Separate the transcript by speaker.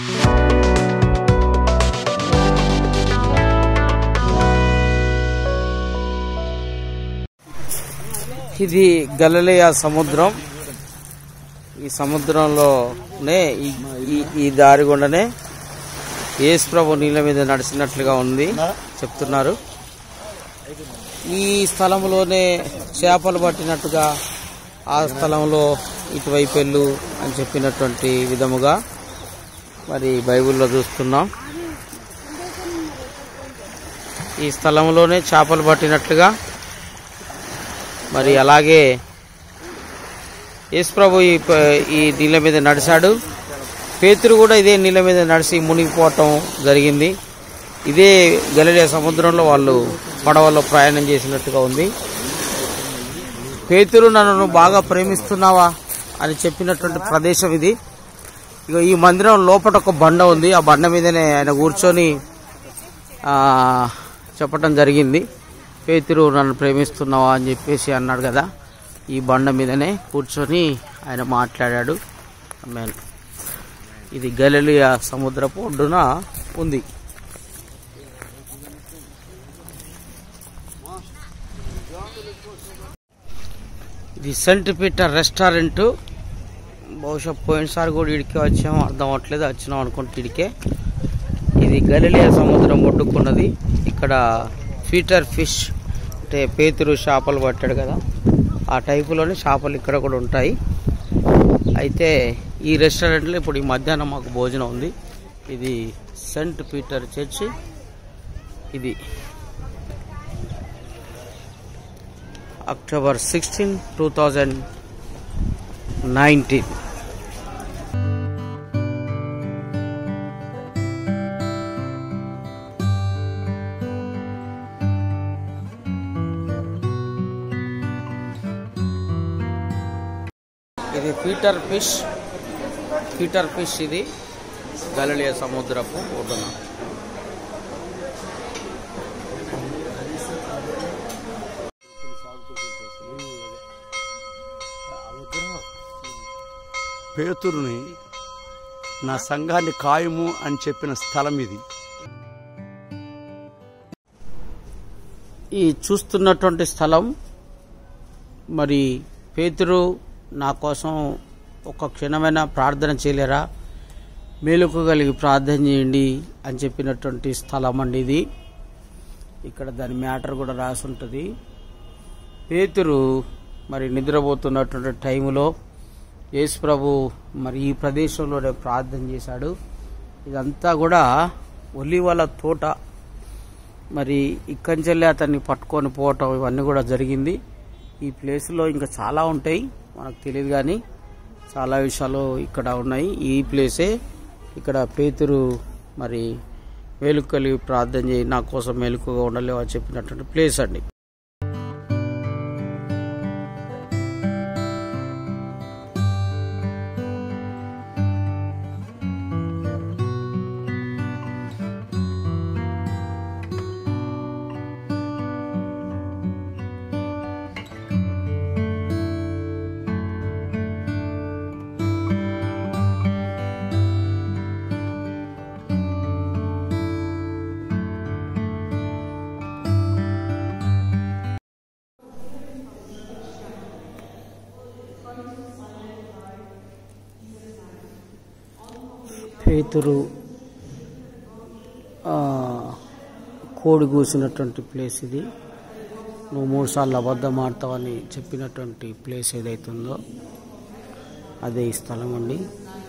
Speaker 1: ఇది గలిలయ సముద్రం. ఈ సముద్రంలోనే ఈ దారి గుండానే యేసు ప్రభు నీళ్ళ మీద నడిచినట్లుగా ఉంది చెప్తున్నారు. ఈ స్థలంలోనే చేపలు పట్టినట్టుగా ఆ స్థలంలో ఇటువైపు వెళ్ళు అని చెప్పినటువంటి విధముగా మరి బైబిల్లో చూస్తున్నాం. ఈ స్థలంలోనే చేపలు పట్టినట్లుగా మరి అలాగే యేసు ప్రభు ఈ నీళ్ళ మీద నడిచాడు. పేతురు కూడా ఇదే నీళ్ళ మీద నడిచి మునిగిపోవటం జరిగింది. ఇదే గలిలయ సముద్రంలో వాళ్ళు పడవలో ప్రయాణం చేసినట్టుగా ఉంది. పేతురు నన్ను బాగా ప్రేమిస్తున్నావా అని చెప్పినటువంటి ప్రదేశం ఇది. ఇక ఈ మందిరం లోపల ఒక బండ ఉంది. ఆ బండ మీదనే ఆయన కూర్చొని చెప్పటం జరిగింది. పేతురు నన్ను ప్రేమిస్తున్నావా అని చెప్పేసి అన్నాడు కదా. ఈ బండ మీదనే కూర్చొని ఆయన మాట్లాడాడు. ఆమేన్. ఇది గలిలయ సముద్రపు ఒడ్డున ఉంది. ఇది సెంట్ పీటర్ రెస్టారెంట్. బహుశా పోయినసారి కూడా ఇడికే వచ్చాము, అర్థం అవ్వట్లేదు. వచ్చినాం అనుకుంటే ఇడికే. ఇది గలిలయ సముద్రం ఒడ్డుకున్నది. ఇక్కడ పీటర్ ఫిష్ అంటే పేతురు చేపలు పట్టాడు కదా, ఆ టైపులోనే చేపలు ఇక్కడ కూడా ఉంటాయి. అయితే ఈ రెస్టారెంట్లో ఇప్పుడు ఈ మధ్యాహ్నం మాకు భోజనం ఉంది. ఇది సెంట్ పీటర్ చర్చ్. ఇది October 16, 2019. ఇది పీటర్ ఫిష్. ఇది గలిలయ సముద్రపు ఒడ్డున.
Speaker 2: పేతురుని నా సంఘాన్ని ఖాయము అని చెప్పిన స్థలం ఇది.
Speaker 1: ఈ చూస్తున్నటువంటి స్థలం మరి పేతురు నా కోసం ఒక క్షణమైన ప్రార్థన చేయలేరా, మేలుకు కలిగి ప్రార్థన చేయండి అని చెప్పినటువంటి స్థలం అండి ఇది. ఇక్కడ దాని మ్యాటర్ కూడా రాసి ఉంటుంది. పేతురు మరి నిద్రపోతున్నటువంటి టైంలో యేసు ప్రభు మరి ఈ ప్రదేశంలోనే ప్రార్థన చేశాడు. ఇదంతా కూడా ఒలీవల తోట. మరి ఇక్కడి నుంచి అతన్ని పట్టుకొని పోవటం ఇవన్నీ కూడా జరిగింది. ఈ ప్లేస్లో ఇంకా చాలా ఉంటాయి, మనకు తెలియదు, కానీ చాలా విషయాలు ఇక్కడ ఉన్నాయి. ఈ ప్లేసే ఇక్కడ పేతురు మరి మేలుకు కలిగి ప్రార్థన చేయి, నా కోసం మేలుకుగా ఉండలేవు అని చెప్పినటువంటి ప్లేస్ అండి. పేతురు కోడి కూసినటువంటి ప్లేస్ ఇది. నువ్వు 3 సార్లు అబద్ధం ఆడతావని చెప్పినటువంటి ప్లేస్ ఏదైతుందో అదే ఈ స్థలం అండి.